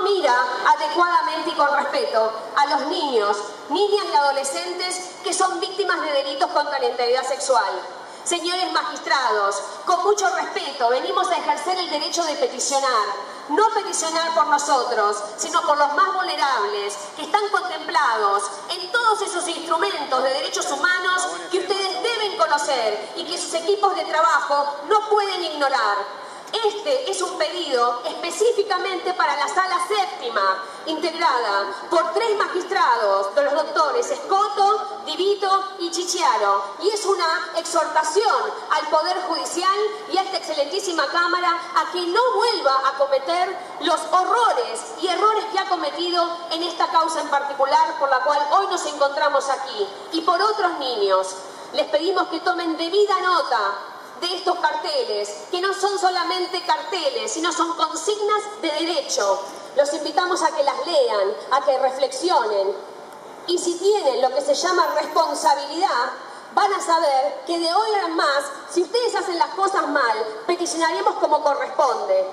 mira adecuadamente y con respeto a los niños, niñas y adolescentes que son víctimas de delitos contra la integridad sexual. Señores magistrados, con mucho respeto venimos a ejercer el derecho de peticionar. No peticionar por nosotros, sino por los más vulnerables, que están contemplados en todos esos instrumentos de derechos humanos que ustedes deben conocer y que sus equipos de trabajo no pueden ignorar. Este es un pedido específicamente para la Sala Séptima, integrada por 3 magistrados, de los doctores Escoto, Divito y Chichiaro, y es una exhortación al Poder Judicial y a esta excelentísima Cámara a que no vuelva a cometer los horrores y errores que ha cometido en esta causa en particular por la cual hoy nos encontramos aquí, y por otros niños. Les pedimos que tomen debida nota de estos carteles, que no son solamente carteles, sino son consignas de derecho. Los invitamos a que las lean, a que reflexionen, y si tienen lo que se llama responsabilidad, van a saber que de hoy en más, si ustedes hacen las cosas mal, peticionaremos como corresponde.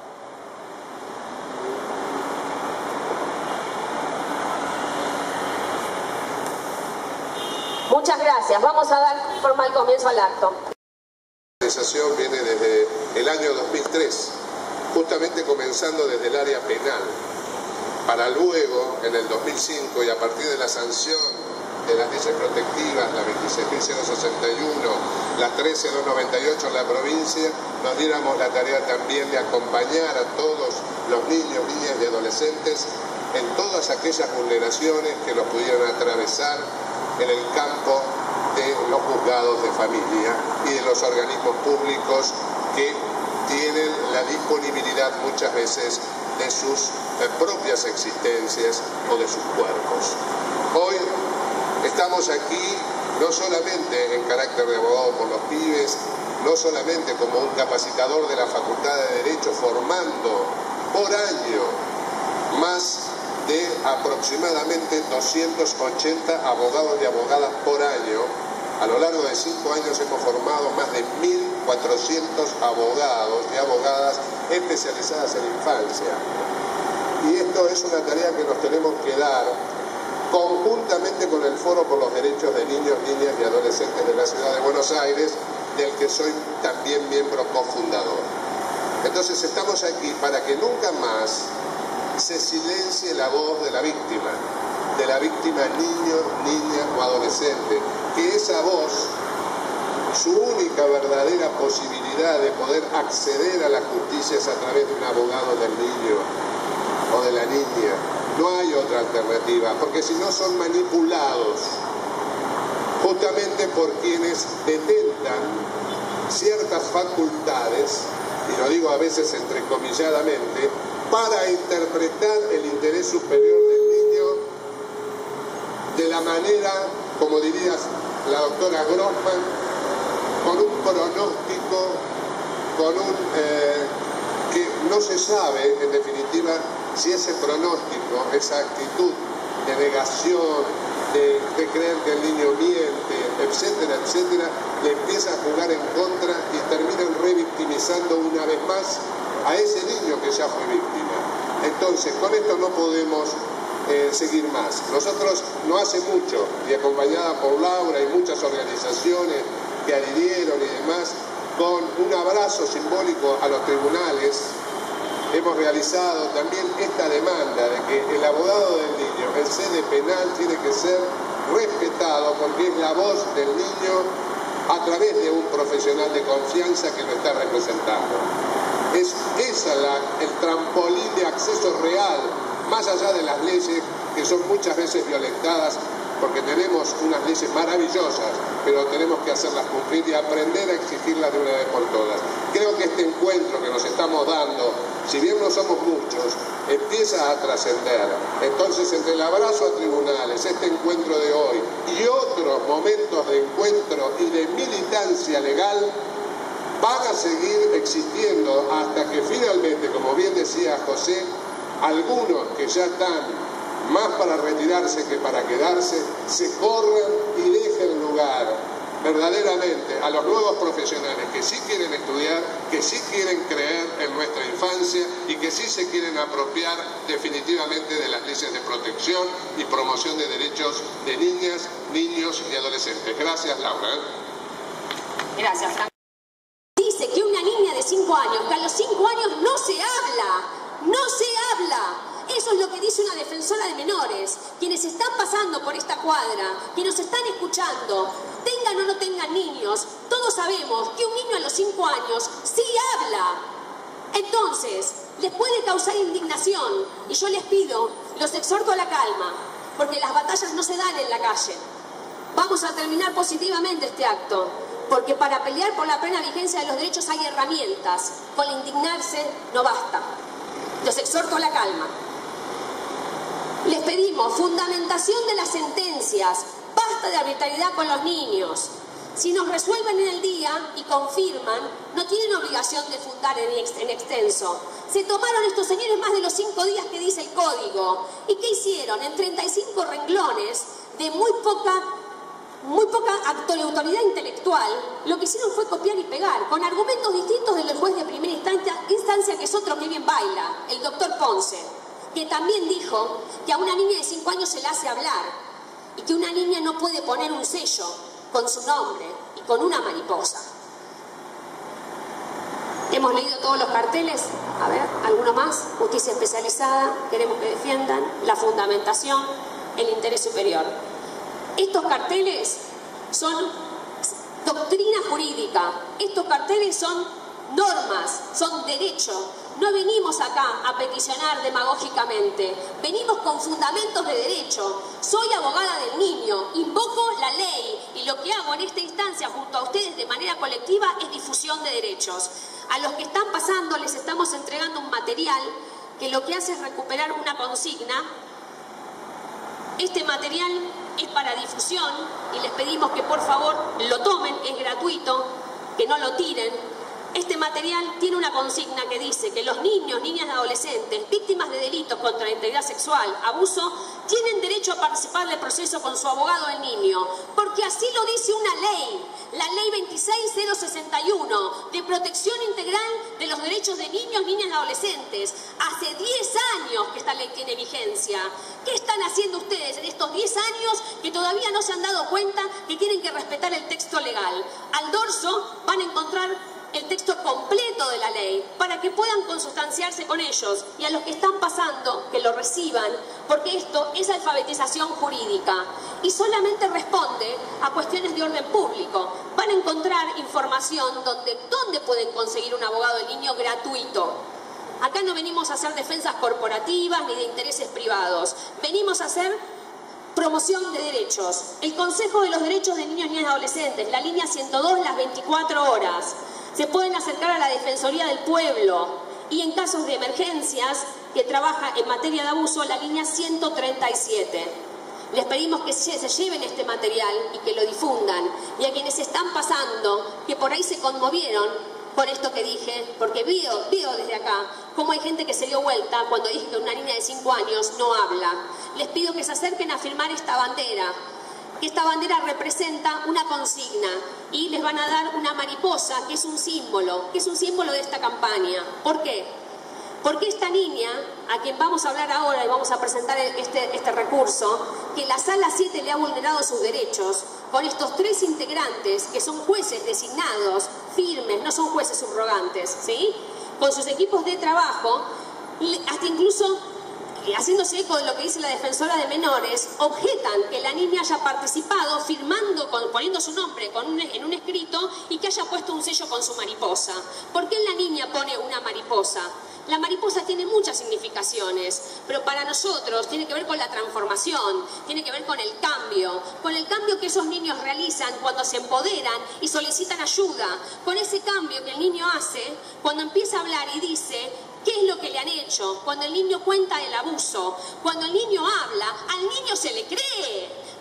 Muchas gracias. Vamos a dar formal comienzo al acto. La organización viene desde el año 2003, justamente comenzando desde el área penal, para luego, en el 2005, y a partir de la sanción de las leyes protectivas, la 26.061, la 13.298 en la provincia, nos diéramos la tarea también de acompañar a todos los niños, niñas y adolescentes en todas aquellas vulneraciones que los pudieran atravesar en el campo de los juzgados de familia y de los organismos públicos que tienen la disponibilidad muchas veces de sus propias existencias o de sus cuerpos. Hoy estamos aquí no solamente en carácter de abogado por los pibes, no solamente como un capacitador de la Facultad de Derecho formando por año más de aproximadamente 280 abogados y abogadas por año. A lo largo de 5 años hemos formado más de 1.400 abogados y abogadas especializadas en infancia. Y esto es una tarea que nos tenemos que dar conjuntamente con el Foro por los Derechos de Niños, Niñas y Adolescentes de la Ciudad de Buenos Aires, del que soy también miembro cofundador. Entonces estamos aquí para que nunca más se silencie la voz de la víctima niño, niña o adolescente, que esa voz, su única verdadera posibilidad de poder acceder a la justicia es a través de un abogado del niño o de la niña. No hay otra alternativa, porque si no son manipulados justamente por quienes detentan ciertas facultades, y lo digo a veces entrecomilladamente, para interpretar el interés superior del niño de la manera, como diría la doctora Grossman, con un pronóstico, que no se sabe, en definitiva, si ese pronóstico, esa actitud de negación, de creer que el niño miente, etcétera, etcétera, le empieza a jugar en contra y terminan revictimizando una vez más a ese niño que ya fue víctima. Entonces, con esto no podemos seguir más. Nosotros no hace mucho, y acompañada por Laura y muchas organizaciones que adhirieron y demás, con un abrazo simbólico a los tribunales, hemos realizado también esta demanda de que el abogado del niño en sede penal tiene que ser respetado porque es la voz del niño a través de un profesional de confianza que lo está representando. Es esa el trampolín de acceso real, más allá de las leyes que son muchas veces violentadas, porque tenemos unas leyes maravillosas, pero tenemos que hacerlas cumplir y aprender a exigirlas de una vez por todas. Creo que este encuentro que nos estamos dando, si bien no somos muchos, empieza a trascender. Entonces, entre el abrazo a tribunales, este encuentro de hoy y otros momentos de encuentro y de militancia legal, van a seguir existiendo hasta que finalmente, como bien decía José, algunos que ya están más para retirarse que para quedarse, se corran y dejen lugar verdaderamente a los nuevos profesionales que sí quieren estudiar, que sí quieren creer en nuestra infancia y que sí se quieren apropiar definitivamente de las leyes de protección y promoción de derechos de niñas, niños y adolescentes. Gracias, Laura. Gracias, Frank. Dice que una niña de 5 años, que a los 5 años no se habla, no se habla. Eso es lo que dice una defensora de menores. Quienes están pasando por esta cuadra, quienes nos están escuchando, tengan o no tengan niños, todos sabemos que un niño a los 5 años sí habla. Entonces, les puede causar indignación y yo les pido, los exhorto a la calma, porque las batallas no se dan en la calle. Vamos a terminar positivamente este acto, porque para pelear por la plena vigencia de los derechos hay herramientas. Con indignarse no basta. Los exhorto a la calma. Les pedimos fundamentación de las sentencias. Basta de arbitrariedad con los niños. Si nos resuelven en el día y confirman, no tienen obligación de fundar en extenso. Se tomaron estos señores más de los 5 días que dice el código. ¿Y qué hicieron? En 35 renglones de muy poca autoridad intelectual, lo que hicieron fue copiar y pegar, con argumentos distintos del juez de primera instancia, que es otro que bien baila, el doctor Ponce, que también dijo que a una niña de 5 años se le hace hablar y que una niña no puede poner un sello con su nombre y con una mariposa. Hemos leído todos los carteles. A ver, ¿alguno más? Justicia especializada, queremos que defiendan, la fundamentación, el interés superior. Estos carteles son doctrina jurídica, estos carteles son normas, son derecho. No venimos acá a peticionar demagógicamente, venimos con fundamentos de derecho. Soy abogada del niño, invoco la ley y lo que hago en esta instancia junto a ustedes de manera colectiva es difusión de derechos. A los que están pasando les estamos entregando un material que lo que hace es recuperar una consigna. Este material es para difusión y les pedimos que por favor lo tomen, es gratuito, que no lo tiren. Este material tiene una consigna que dice que los niños, niñas y adolescentes víctimas de delitos contra la integridad sexual, abuso, tienen derecho a participar del proceso con su abogado del niño, porque así lo dice una ley, la ley 26061 de protección integral de los derechos de niños, niñas y adolescentes. Hace 10 años que esta ley tiene vigencia. ¿Qué están haciendo ustedes en estos 10 años que todavía no se han dado cuenta que tienen que respetar el texto legal? Al dorso van a encontrar el texto completo de la ley para que puedan consustanciarse con ellos, y a los que están pasando que lo reciban, porque esto es alfabetización jurídica y solamente responde a cuestiones de orden público. Van a encontrar información donde pueden conseguir un abogado del niño gratuito. Acá no venimos a hacer defensas corporativas ni de intereses privados, venimos a hacer promoción de derechos. El Consejo de los Derechos de Niños, Niñas y Adolescentes, la línea 102, las 24 horas. Se pueden acercar a la Defensoría del Pueblo y en casos de emergencias que trabaja en materia de abuso, la línea 137. Les pedimos que se lleven este material y que lo difundan. Y a quienes están pasando, que por ahí se conmovieron por esto que dije, porque veo desde acá cómo hay gente que se dio vuelta cuando dije que una niña de 5 años no habla. Les pido que se acerquen a firmar esta bandera. Esta bandera representa una consigna y les van a dar una mariposa, que es un símbolo de esta campaña. ¿Por qué? Porque esta niña, a quien vamos a hablar ahora y vamos a presentar este recurso, que la Sala 7 le ha vulnerado sus derechos, con estos 3 integrantes, que son jueces designados, firmes, no son jueces subrogantes, ¿sí? Con sus equipos de trabajo, hasta incluso haciéndose eco de lo que dice la defensora de menores, objetan que la niña haya participado firmando, poniendo su nombre en un escrito y que haya puesto un sello con su mariposa. ¿Por qué la niña pone una mariposa? La mariposa tiene muchas significaciones, pero para nosotros tiene que ver con la transformación, tiene que ver con el cambio que esos niños realizan cuando se empoderan y solicitan ayuda, con ese cambio que el niño hace cuando empieza a hablar y dice qué es lo que le han hecho, cuando el niño cuenta el abuso, cuando el niño habla, al niño se le cree.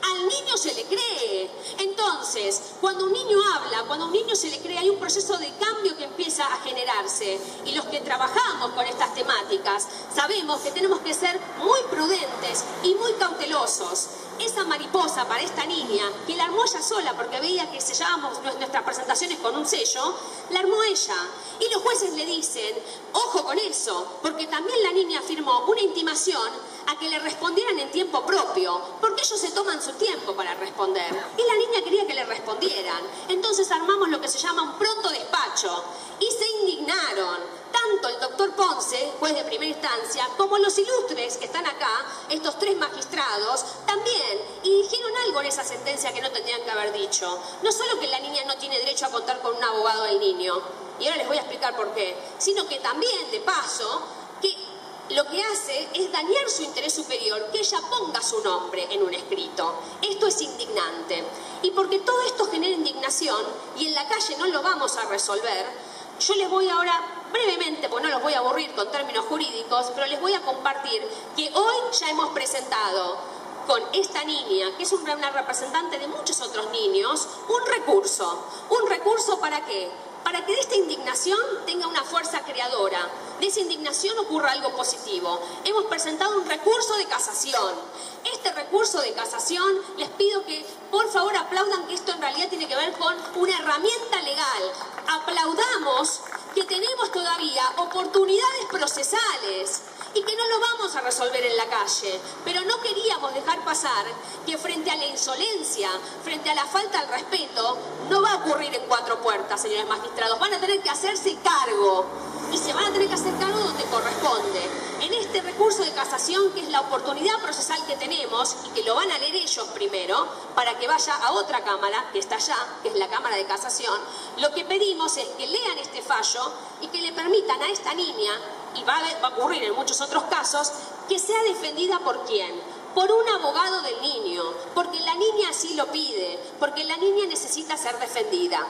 Al niño se le cree. Entonces, cuando un niño habla, cuando a un niño se le cree, hay un proceso de cambio que empieza a generarse. Y los que trabajamos con estas temáticas sabemos que tenemos que ser muy prudentes y muy cautelosos. Esa mariposa para esta niña, que la armó ella sola porque veía que sellábamos nuestras presentaciones con un sello, la armó ella. Y los jueces le dicen, ojo con eso, porque también la niña firmó una intimación a que le respondieran en tiempo propio, porque ellos se toman su tiempo para responder. Y la niña quería que le respondieran. Entonces armamos lo que se llama un pronto despacho. Y se indignaron. Tanto el doctor Ponce, juez de primera instancia, como los ilustres que están acá, estos 3 magistrados, también, y dijeron algo en esa sentencia que no tendrían que haber dicho. No solo que la niña no tiene derecho a contar con un abogado del niño, y ahora les voy a explicar por qué, sino que también, de paso, que lo que hace es dañar su interés superior, que ella ponga su nombre en un escrito. Esto es indignante. Y porque todo esto genera indignación, y en la calle no lo vamos a resolver, yo les voy ahora, brevemente, porque no los voy a aburrir con términos jurídicos, pero les voy a compartir que hoy ya hemos presentado con esta niña, que es una representante de muchos otros niños, un recurso. ¿Un recurso para qué? Para que de esta indignación tenga una fuerza creadora, de esa indignación ocurra algo positivo. Hemos presentado un recurso de casación. Este recurso de casación, les pido que por favor aplaudan que esto en realidad tiene que ver con una herramienta legal. Aplaudamos que tenemos todavía oportunidades procesales y que no lo vamos a resolver en la calle, pero no queríamos dejar pasar que frente a la insolencia, frente a la falta al respeto, no va a ocurrir en 4 puertas, señores magistrados, van a tener que hacerse cargo y se van a tener que hacer cargo donde corresponde. En este recurso de casación, que es la oportunidad procesal que tenemos y que lo van a leer ellos primero, para que vaya a otra cámara, que está allá, que es la Cámara de Casación, lo que pedimos es que lean este fallo y que le permitan a esta niña, y va a ocurrir en muchos otros casos, que sea defendida por ¿quién? Por un abogado del niño, porque la niña así lo pide, porque la niña necesita ser defendida.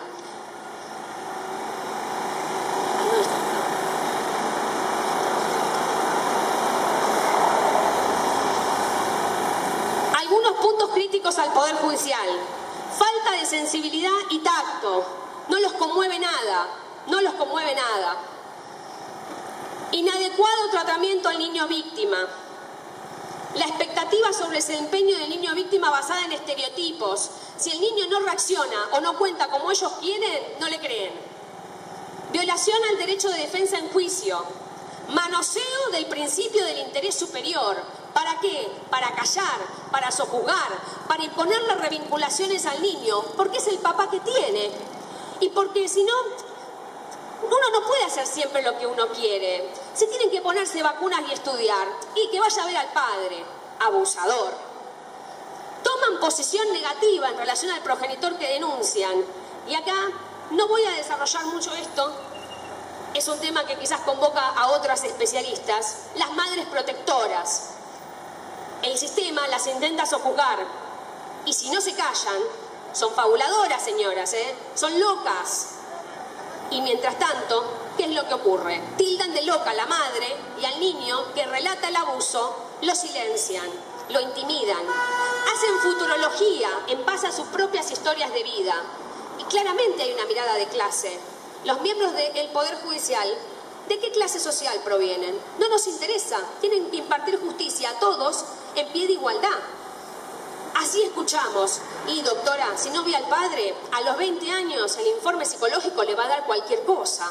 Algunos puntos críticos al Poder Judicial. Falta de sensibilidad y tacto. No los conmueve nada, no los conmueve nada. Inadecuado tratamiento al niño víctima. La expectativa sobre el desempeño del niño víctima basada en estereotipos. Si el niño no reacciona o no cuenta como ellos quieren, no le creen. Violación al derecho de defensa en juicio. Manoseo del principio del interés superior. ¿Para qué? Para callar, para sojuzgar, para imponerle revinculaciones al niño, porque es el papá que tiene. Y porque si no, uno no puede hacer siempre lo que uno quiere. Se tienen que ponerse vacunas y estudiar. Y que vaya a ver al padre, abusador. Toman posición negativa en relación al progenitor que denuncian. Y acá no voy a desarrollar mucho esto. Es un tema que quizás convoca a otras especialistas. Las madres protectoras. El sistema las intenta sojuzgar. Y si no se callan, son fabuladoras, señoras, son locas. Y mientras tanto, ¿qué es lo que ocurre? Tildan de loca a la madre y al niño que relata el abuso, lo silencian, lo intimidan. Hacen futurología en base a sus propias historias de vida. Y claramente hay una mirada de clase. Los miembros del Poder Judicial, ¿de qué clase social provienen? No nos interesa. Tienen que impartir justicia a todos en pie de igualdad. Así escuchamos. Y doctora, si no ve al padre, a los 20 años el informe psicológico le va a dar cualquier cosa.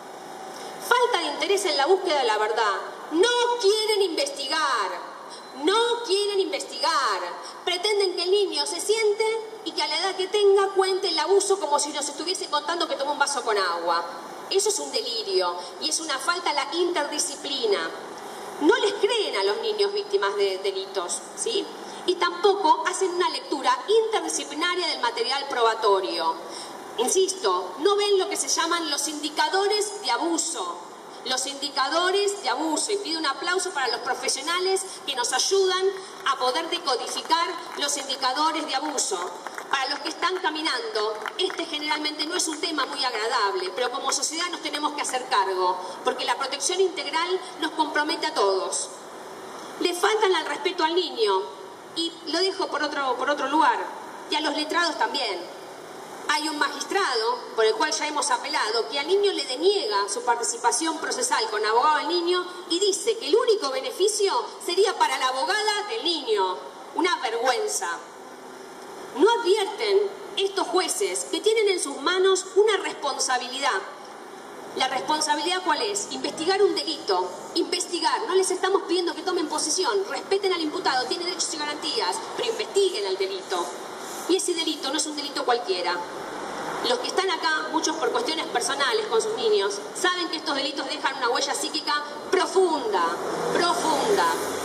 Falta de interés en la búsqueda de la verdad. No quieren investigar. No quieren investigar. Pretenden que el niño se siente y que a la edad que tenga cuente el abuso como si nos estuviese contando que tomó un vaso con agua. Eso es un delirio y es una falta a la interdisciplina. No les creen a los niños víctimas de delitos, ¿sí? Y tampoco hacen una lectura interdisciplinaria del material probatorio. Insisto, no ven lo que se llaman los indicadores de abuso. Los indicadores de abuso. Y pido un aplauso para los profesionales que nos ayudan a poder decodificar los indicadores de abuso. Para los que están caminando, este generalmente no es un tema muy agradable, pero como sociedad nos tenemos que hacer cargo, porque la protección integral nos compromete a todos. Le faltan al respeto al niño. Y lo dejo por otro lugar, y a los letrados también. Hay un magistrado, por el cual ya hemos apelado, que al niño le deniega su participación procesal con abogado del niño y dice que el único beneficio sería para la abogada del niño. Una vergüenza. No advierten estos jueces que tienen en sus manos una responsabilidad. ¿La responsabilidad cuál es? Investigar un delito. Investigar. No les estamos pidiendo que tomen posición. Respeten al imputado, tiene derechos y garantías, pero investiguen el delito. Y ese delito no es un delito cualquiera. Los que están acá, muchos por cuestiones personales con sus niños, saben que estos delitos dejan una huella psíquica profunda, profunda.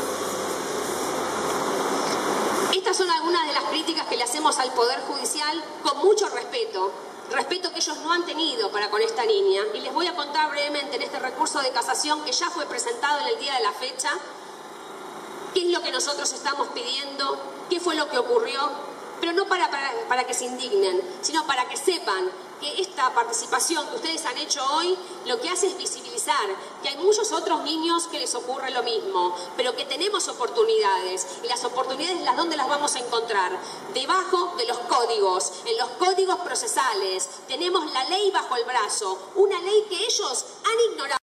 Estas son algunas de las críticas que le hacemos al Poder Judicial con mucho respeto. Respeto que ellos no han tenido para con esta niña. Y les voy a contar brevemente en este recurso de casación que ya fue presentado en el día de la fecha, qué es lo que nosotros estamos pidiendo, qué fue lo que ocurrió. Pero no para que se indignen, sino para que sepan que esta participación que ustedes han hecho hoy lo que hace es visibilizar que hay muchos otros niños que les ocurre lo mismo, pero que tenemos oportunidades. Y las oportunidades, ¿dónde las vamos a encontrar? Debajo de los códigos, en los códigos procesales. Tenemos la ley bajo el brazo, una ley que ellos han ignorado.